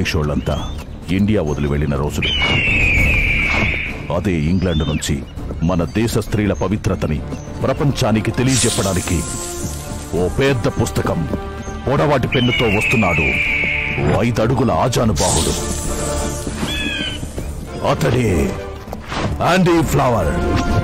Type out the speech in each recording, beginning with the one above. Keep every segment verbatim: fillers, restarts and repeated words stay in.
British వాళ్ళంతా India వదిలి వెళ్లిన రోజులు. అదే ఇంగ్లాండ్ నుంచి మన దేశ స్త్రీల పవిత్రతని ప్రపంచానికి తెలియజెప్పడానికి ఓ పెద్ద పుస్తకం పొడవాటి పెన్నుతో వస్తున్నాడు ఐదడుగుల ఆజానుబాహుడు. అతడే ఆండీ ఫ్లవర్.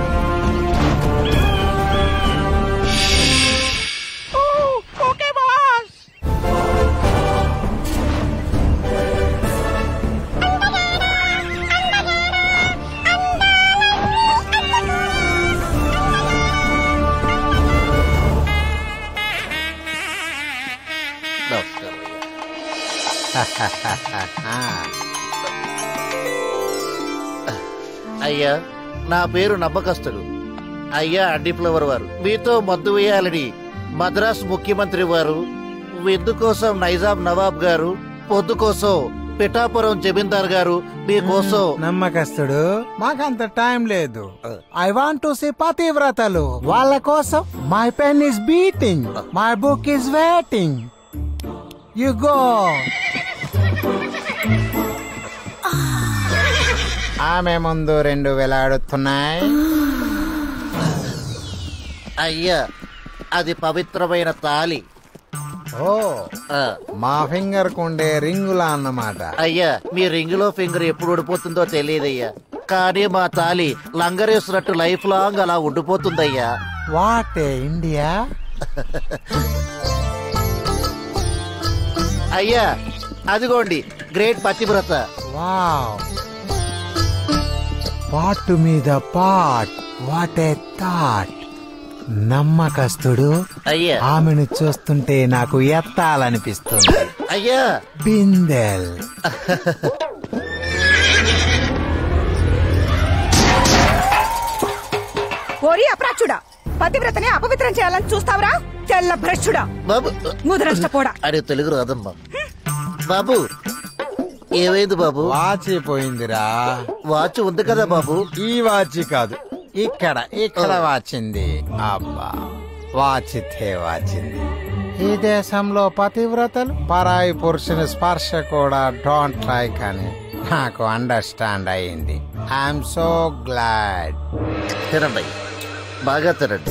అయ్యా, నా పేరు నమ్మకస్తుడు. అయ్యా అండి ఫ్లవర్ వారు, మీతో మద్దు వేయాలని మద్రాస్ ముఖ్యమంత్రి వారు, విందు కోసం నైజాం నవాబ్ గారు, పొద్దు కోసం పిఠాపురం జమీందార్ గారు మీకోసం. నమ్మకస్తుడు, మాకంత టైం లేదు. ఐ వాంట్ టు సీ పతివ్రతలు. వాళ్ళ కోసం my pen is beating, my book is waiting. You go. ఆమె ముందు రెండు వేలాడుతున్నాయి. అయ్యా, అది పవిత్రమైన తాలి. ఓ, మా ఫింగర్ కుండే రింగులా అన్నమాట. అయ్యా, మీ రింగులో ఫింగర్ ఎప్పుడు ఊడిపోతుందో తెలియదయ్యా, కానీ మా తాలి లంగరేసినట్టు లైఫ్ లాంగ్ అలా ఉండిపోతుందయ్యా. What India. అయ్యా, అదిగోండి గ్రేట్ పతివ్రత. వావ్, పాటు మీద పాట్. What a thought. నమ్మకస్తుడు, అయ్యా ఆమెను చూస్తుంటే నాకు ఎత్తాలనిపిస్తుంది. అయ్యా బిందెల్. ఓరి అప్రాచుడా, పతివ్రతని అపవిత్రం చేయాలని చూస్తావురా తెల్ల భ్రష్టుడా. బాబు ముదరష్టపోడా. అరే తెలుగు రాదమ్మా. బాబు ఏమైంది బాబు? వాచి పోయిందిరా. వాచ్ ఉంది కదా బాబు. ఈ వాచి కాదు, ఇక్కడ ఇక్కడ వాచింది. అబ్బా, వాచితే వాచింది. ఈ దేశంలో పతివ్రతలు పరాయి పురుషుని స్పర్శ కూడా డోంట్ లైక్ అని నాకు అండర్స్టాండ్ అయింది. I'm so glad. తినండి, బాగా తినండి.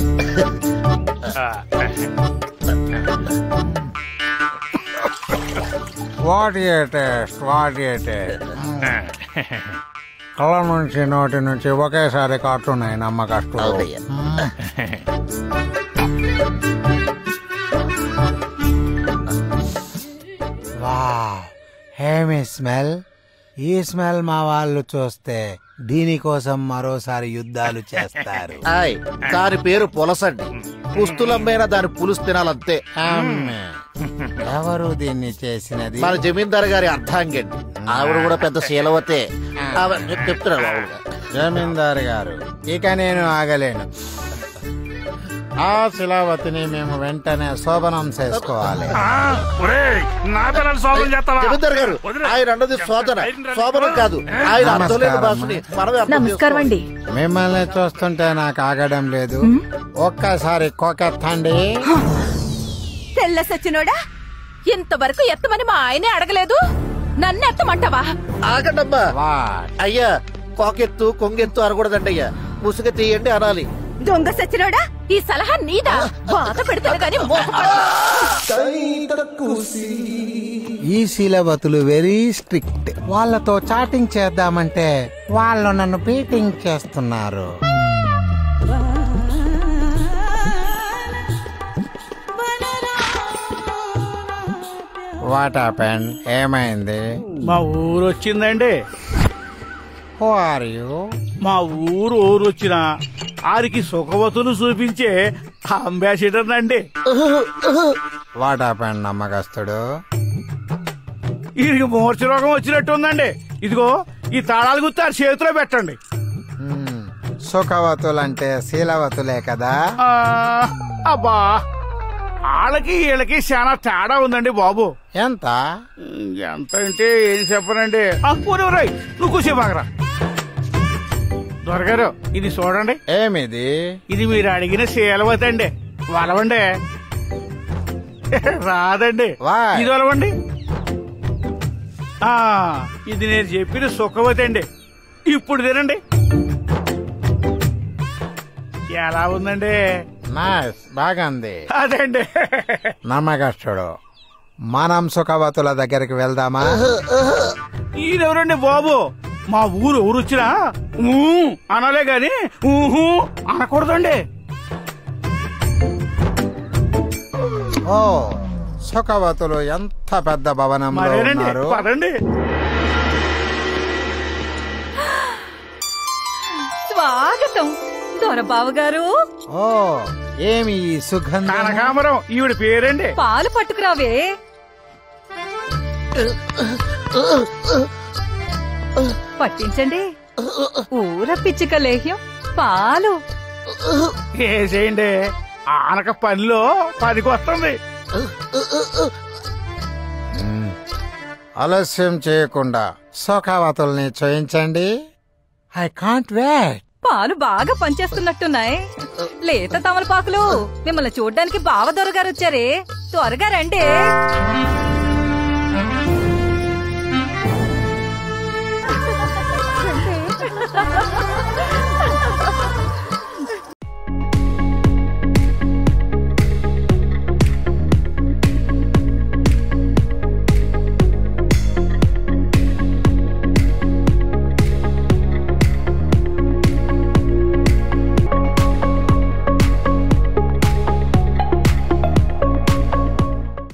What a taste, what a taste. కళ్ళ నుంచి నోటి నుంచి ఒకేసారి కాటున్నాయి నమ్మకస్తుడు. అవునయ్యా. వావ్, హేమి స్మెల్. ఈ స్మెల్ మా వాళ్ళు చూస్తే దీనికోసం మరోసారి యుద్ధాలు చేస్తారు. ఆయ్, దాని పేరు పులసండి. పుస్తులమ్మైనా దాని పులుసు తినాలంతే. అమ్మే, ఎవరు దీన్ని చేసినది? మన జమీందార్ గారి అర్థాంగండి. ఆవిడ కూడా పెద్ద శీలవతే. చెప్తున్నారు బాబుగా. జమీందారు గారు, ఇక నేను ఆగలేను. ఆ శిలావతిని మేము వెంటనే శోభనం చేసుకోవాలి. జమీందార్ గారు, ఆయన అన్నది శోధన, శోభనం కాదు. ఆయన అర్థం లేని భాషని మనమే అర్థం నమస్కారం అండి. మిమ్మల్ని చూస్తుంటే నాకు ఆగడం లేదు. ఒక్కసారి కోకెత్తండి. తెల్ల సచ్చినోడా, ఇంతవరకు ఎత్తమని మా ఆయనే అడగలేదు, నన్ను ఎత్తమంటావా? ఆగండమ్మా. వాట్? అయ్యా, కోకెత్తు కొంగెత్తు అనకూడదండి అయ్యా, ముసుగు తీయండి అనాలి. దొంగ సచ్చినోడా, ఈ సలహా నీదా? బాధ పెడతాను గాని ఈ శీలవతులు వెరీ స్ట్రిక్ట్. వాళ్ళతో చాటింగ్ చేద్దామంటే వాళ్ళు నన్ను బీటింగ్ చేస్తున్నారు. What happened? ఏమైంది? మా ఊరు వచ్చిందండి. Who are you? మా ఊరు ఊరు వచ్చిన ఆరికి సుఖవతులు చూపించే అంబాసిడర్ అండి. వాట్ హ్యాపెండ్ నమ్మకస్తుడు? వీరికి మూర్ఛ రోగం వచ్చినట్టు ఉందండి. ఇదిగో ఈ తాళాలు గుర్తు ఆ చేతిలో పెట్టండి. సుఖవతులంటే శీలవతులే కదా? ఆ, అబ్బా, వాళ్ళకి వీళ్ళకి చాలా తేడా ఉందండి బాబు. ఎంత ఎంత అంటే ఏం చెప్పనండి. పూరవరాయ్, నువ్వు కూసేపాకరా. దొరగారు, ఇది చూడండి. ఏమిది? ఇది మీరు అడిగిన శీలవతి అండి. వలవండి. రాదండి. Why? ఇది వలవండి. ఆ ఇది నేను చెప్పిన సుఖవతి అండి. ఇప్పుడు తినండి. ఎలా ఉందండి? నైస్, బాగుంది. అదండి. నమ్మకస్తుడు. మనం సుఖవతుల దగ్గరికి వెళ్దామా? ఈయనెవరండి బాబు? మా ఊరు ఊరు వచ్చినా ఊ అనాలే గాని ఊహు అనకూడదండి. ఓ, సుఖవతులు ఎంత పెద్ద భవనంలో మరేనండి, ఉన్నారు. పదండి. స్వాగతం దొరబాబు గారు. ఓ, ఏమి ఈ సుగంధం? కనకాంబరం ఈవిడ పేరండి. పాలు పట్టుకురావే. పట్టించండి. ఊర పిచ్చిక లేహ్యం పాలు. వేసేయండి. ఆనక పనిలో పనికి వస్తుంది. మ్మ్. ఆలస్యం చేయకుండా సుఖవతుల్ని చేయించండి. I can't wait. పాలు బాగా పనిచేస్తున్నట్టున్నాయి. లేత తమలపాకులు మిమ్మల్ని చూడ్డానికి బావ దొరగారు వచ్చారే. త్వరగా రండి.